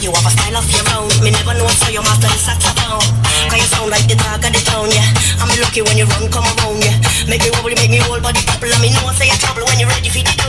you have a style of your own. Me never know so you master the saxophone. Cause you sound like the dog of the town, yeah. I'm lucky when you run, come around, yeah. Make me wobble, make me whole body bubble. And me know say you trouble when you're ready for the